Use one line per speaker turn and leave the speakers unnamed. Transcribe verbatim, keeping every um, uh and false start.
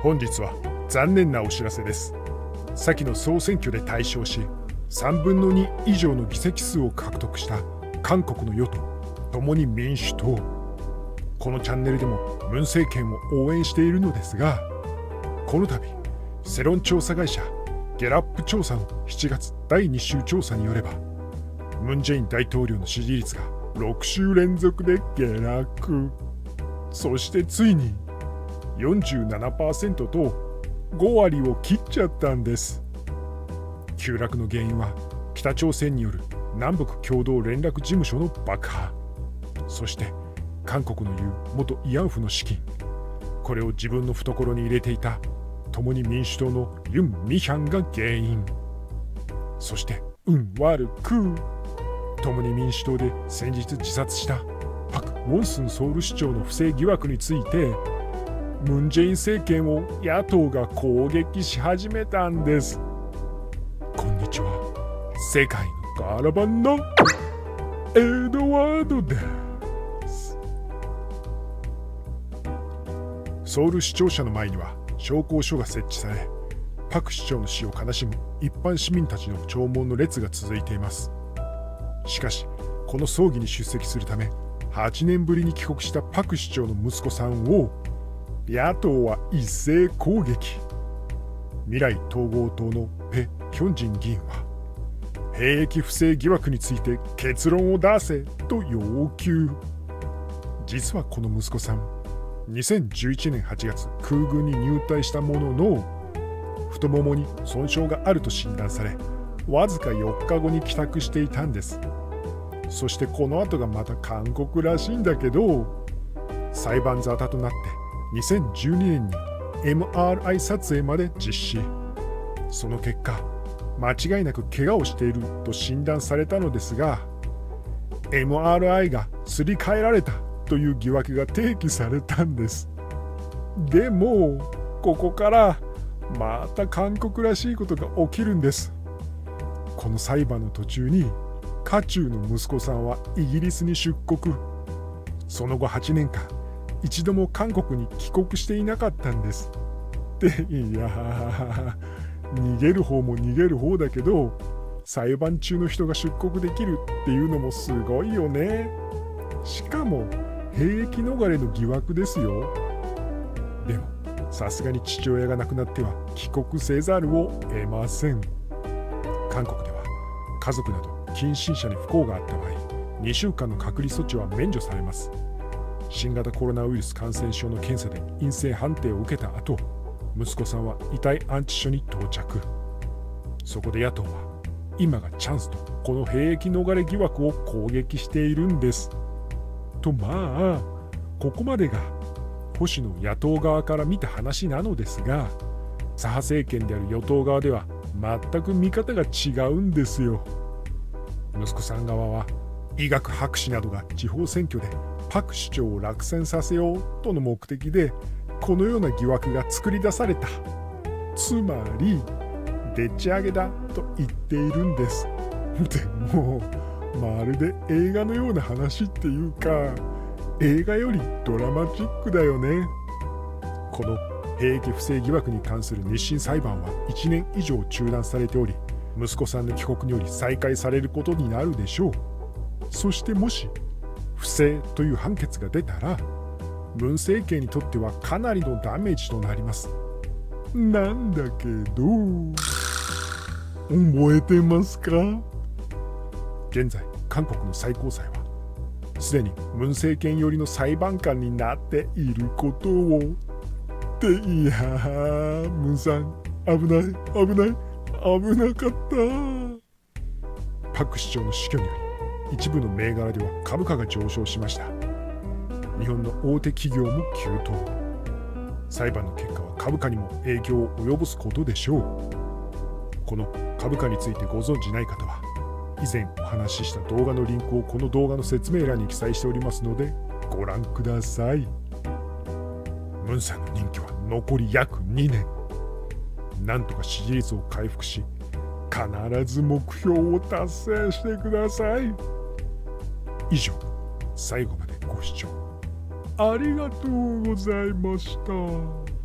本日は残念なお知らせです。先の総選挙で大勝し、さんぶんのに以上の議席数を獲得した韓国の与党、共に民主党。このチャンネルでもムン政権を応援しているのですが、この度、世論調査会社ゲラップ調査のしちがつだいに週調査によれば、ムン・ジェイン大統領の支持率がろく週連続で下落。そしてついに よんじゅうななパーセント とご割を切っちゃったんです。急落の原因は北朝鮮による南北共同連絡事務所の爆破、そして韓国の言う元慰安婦の資金、これを自分の懐に入れていた共に民主党のユン・ミヒャンが原因。そして運悪く共に民主党で先日自殺したパク・ウォンスンソウル市長の不正疑惑について、ムン・ジェイン政権を野党が攻撃し始めたんです。こんにちは、世界のガラバンのエドワードです。ソウル市庁舎の前には焼香所が設置され、パク市長の死を悲しむ一般市民たちの弔問の列が続いています。しかし、この葬儀に出席するためはちねんぶりに帰国したパク市長の息子さんを野党は一斉攻撃。未来統合党のペ・ヒョンジン議員は、兵役不正疑惑について結論を出せと要求。実はこの息子さん、にせんじゅういちねんはちがつ空軍に入隊したものの、太ももに損傷があると診断され、わずかよっかごに帰宅していたんです。そしてこの後がまた韓国らしいんだけど、裁判沙汰となってにせんじゅうにねんに エムアールアイ 撮影まで実施。その結果、間違いなく怪我をしていると診断されたのですが、 エムアールアイ がすり替えられたという疑惑が提起されたんです。でもここからまた韓国らしいことが起きるんです。この裁判の途中に渦中の息子さんはイギリスに出国。その後はちねんかん一度も韓国に帰国していなかったんです。で、いやー、逃げる方も逃げる方だけど、裁判中の人が出国できるっていうのもすごいよね。しかも兵役逃れの疑惑ですよ。でもさすがに父親が亡くなっては帰国せざるを得ません。韓国では家族など近親者に不幸があった場合、にしゅうかんの隔離措置は免除されます。新型コロナウイルス感染症の検査で陰性判定を受けた後、息子さんは遺体安置所に到着。そこで野党は今がチャンスとこの兵役逃れ疑惑を攻撃しているんです。と、まあここまでが保守の野党側から見た話なのですが、左派政権である与党側では全く見方が違うんですよ。息子さん側は医学博士などが地方選挙でパク市長を落選させようとの目的でこのような疑惑が作り出された、つまりでっち上げだと言っているんです。でもまるで映画のような話っていうか、映画よりドラマチックだよね。この兵役不正疑惑に関する日審裁判はいちねん以上中断されており、息子さんの帰国により再開されることになるでしょう。そしてもし不正という判決が出たら、ムン政権にとってはかなりのダメージとなります。なんだけど、覚えてますか？現在韓国の最高裁はすでにムン政権寄りの裁判官になっていることを。っていやー、ムンさん危ない危ない危なかった。パク市長の死去により一部の銘柄では株価が上昇しました。日本の大手企業も急騰。裁判の結果は株価にも影響を及ぼすことでしょう。この株価についてご存じない方は、以前お話しした動画のリンクをこの動画の説明欄に記載しておりますのでご覧ください。ムンさんの任期は残り約にねん。なんとか支持率を回復し、必ず目標を達成してください。以上、最後までご視聴ありがとうございました。